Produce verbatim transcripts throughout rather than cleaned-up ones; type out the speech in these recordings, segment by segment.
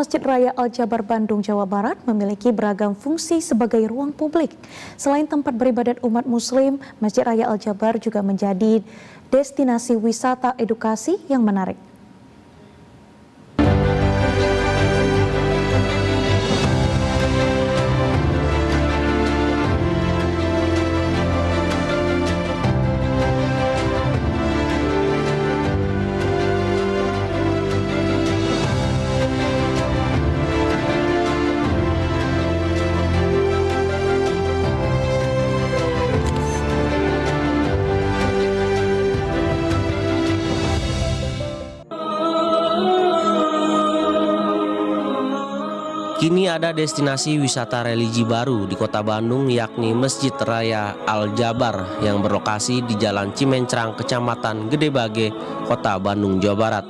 Masjid Raya Al-Jabar Bandung, Jawa Barat memiliki beragam fungsi sebagai ruang publik. Selain tempat beribadat umat muslim, Masjid Raya Al-Jabar juga menjadi destinasi wisata edukasi yang menarik. Kini ada destinasi wisata religi baru di kota Bandung, yakni Masjid Raya Al-Jabar yang berlokasi di Jalan Cimencrang, Kecamatan Gedebage, Kota Bandung, Jawa Barat.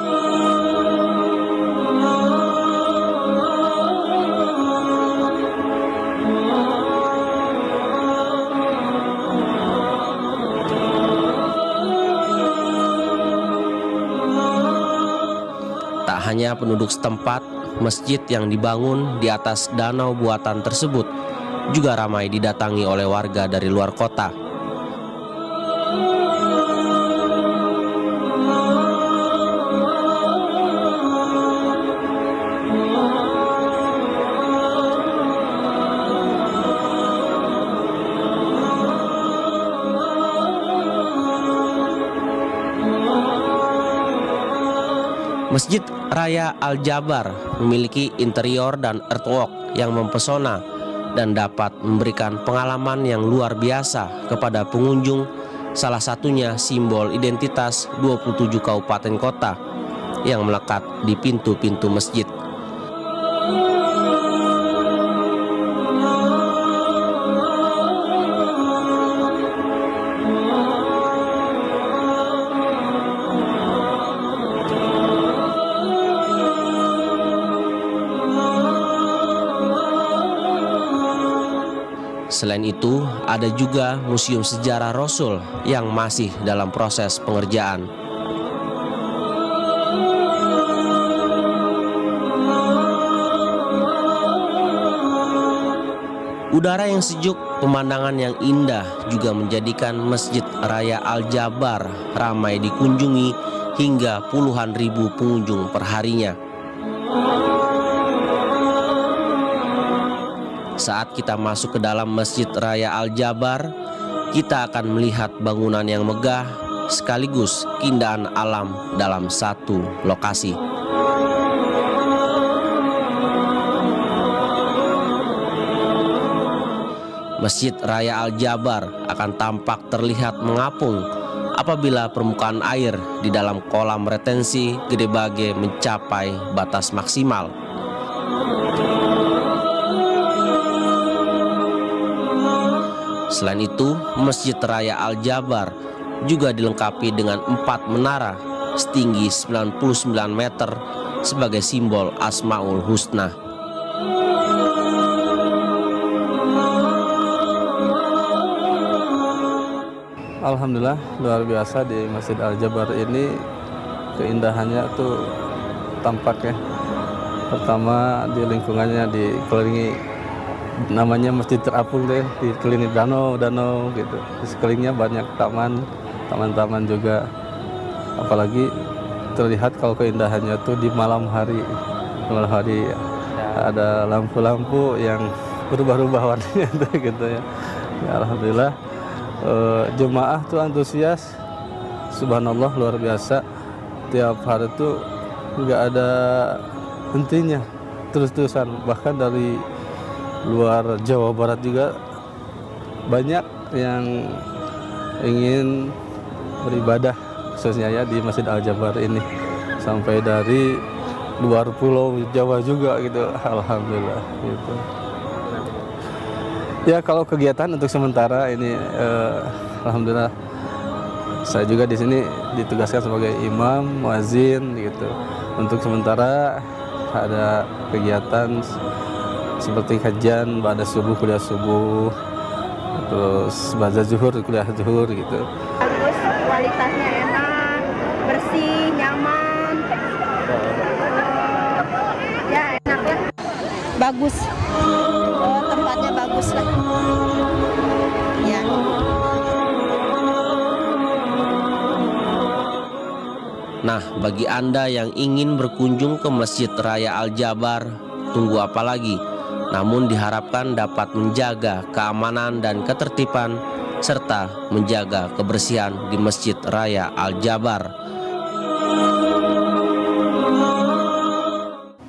Tak hanya penduduk setempat, masjid yang dibangun di atas danau buatan tersebut juga ramai didatangi oleh warga dari luar kota. Masjid Raya Al-Jabar memiliki interior dan artwork yang mempesona dan dapat memberikan pengalaman yang luar biasa kepada pengunjung, salah satunya simbol identitas dua puluh tujuh kabupaten kota yang melekat di pintu-pintu masjid. Selain itu, ada juga Museum Sejarah Rasul yang masih dalam proses pengerjaan. Udara yang sejuk, pemandangan yang indah juga menjadikan Masjid Raya Al-Jabar ramai dikunjungi hingga puluhan ribu pengunjung perharinya. Saat kita masuk ke dalam Masjid Raya Al-Jabar, kita akan melihat bangunan yang megah sekaligus keindahan alam dalam satu lokasi. Masjid Raya Al-Jabar akan tampak terlihat mengapung apabila permukaan air di dalam kolam retensi Gedebage mencapai batas maksimal. Selain itu, Masjid Raya Al-Jabar juga dilengkapi dengan empat menara setinggi sembilan puluh sembilan meter sebagai simbol Asmaul Husna. Alhamdulillah, luar biasa di Masjid Al-Jabar ini, keindahannya tuh tampak ya. Pertama, di lingkungannya dikelilingi, namanya masjid terapung deh, dikelilingi danau-danau gitu. Di sekelilingnya banyak taman, taman-taman juga. Apalagi terlihat kalau keindahannya tuh di malam hari. Malam hari ya. Ada lampu-lampu yang berubah-ubah warnanya tuh gitu ya. Ya alhamdulillah, e, jemaah tuh antusias. Subhanallah, luar biasa. Tiap hari tuh nggak ada hentinya, terus-terusan. Bahkan dari luar Jawa Barat juga banyak yang ingin beribadah khususnya ya di Masjid Al-Jabar ini, sampai dari luar pulau Jawa juga gitu. Alhamdulillah gitu. Ya kalau kegiatan untuk sementara ini eh, alhamdulillah saya juga di sini ditugaskan sebagai imam muazin gitu. Untuk sementara ada kegiatan seperti kajian pada subuh, kuliah subuh, terus baca zuhur, kuliah zuhur gitu. Bagus, kualitasnya enak, bersih, nyaman. Ya Bagus. Oh, tempatnya bagus lah. Ya. Nah, bagi Anda yang ingin berkunjung ke Masjid Raya Al-Jabar, tunggu apa lagi? Namun diharapkan dapat menjaga keamanan dan ketertiban serta menjaga kebersihan di Masjid Raya Al-Jabar.